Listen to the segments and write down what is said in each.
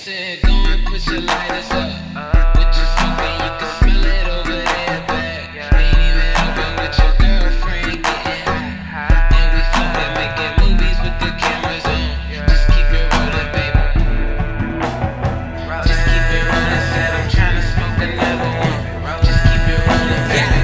said, go and put your lighters up. With your smoking, you can smell it over there, back. Ain't even helping with your girlfriend getting high. And we fucking making movies with the cameras on. Just keep it rolling, baby. Just keep it rolling, said I'm trying to smoke another one. Just keep it rolling, baby.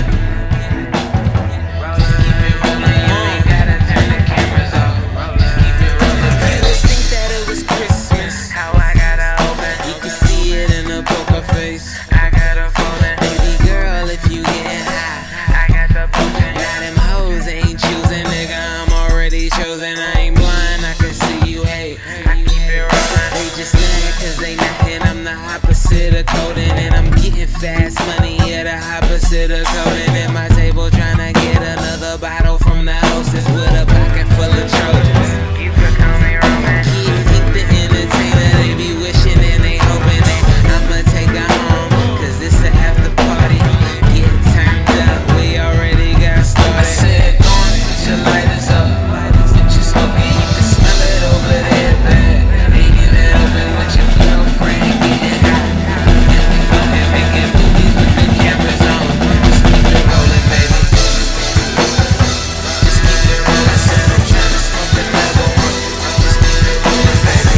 Just keep it rolling, you ain't gotta turn the cameras off. Just keep it rolling, baby. Think that it was Christmas. How I gotta open. You can see it in the poker face. I got a phone. Baby girl, if you get high, I got the potion. now them hoes ain't choosing, nigga. I'm already chosen. I ain't blind, I can see you hate. I keep it rolling. They just mad cause they knocking. I'm the opposite of coding, and I'm getting fast money. Yeah, the opposite of coding. At my table, trying to get another bottle from the hostess with a pocket full of Trojans. You could call me Roman. Yeah, think the entertainer, they be wishing and they hoping that I'ma take her home, cause it's an after party. Get turned up, we already got I started. said, go and put your lighters up. With your smoking, you can smell it over there, back. Ain't even helping with your girlfriend getting high. And we fucking making movies with the cameras on. Just keep it rolling, baby. Just keep it rolling, said I'm trying to smoke another one. Just keep it rolling, baby.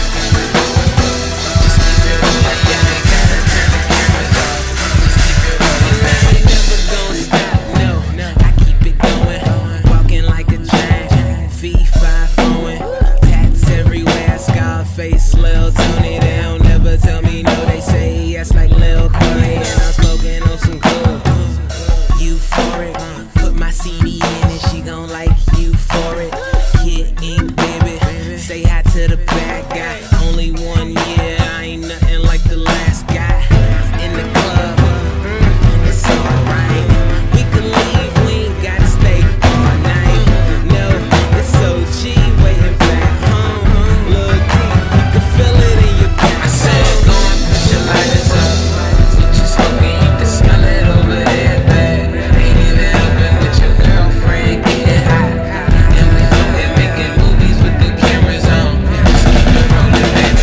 Just keep it rolling, you ain't gotta turn the cameras off. Just keep it rolling, baby. Never gonna stop, no, I keep it going. Walking like a giant, V5 flowing. Tats everywhere, Scarface, Lil Tony. They don't never tell me no, they say yes like Lil Corey. And I'm smoking on some good, euphoric. Put my CD in and she gon' like you for it. Kid Ink, baby, say hi to the bad guy. Only 1 year, I ain't nothing like the last guy. In the club, it's alright. We can leave, we ain't gotta stay all night. No, it's OG waiting back home. Look deep, you can feel it in your back. I said, go and put your lighters up. With your smoking, you can smell it over there, back. Ain't even helping with your girlfriend getting high. And we fucking making movies with the cameras on. Just keep it rolling, baby.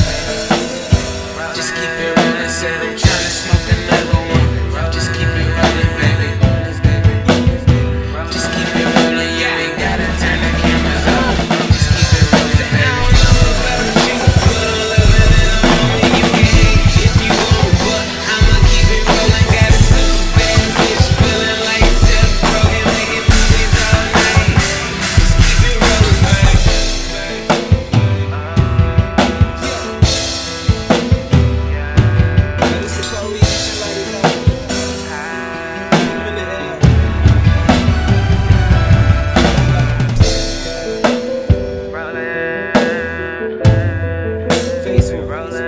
Just keep it rolling, said I'm trying to smoke another one. Just keep it rolling, baby. Just keep it rolling, you ain't gotta turn the cameras on. Just keep it rolling, baby. Facebook. Rolling.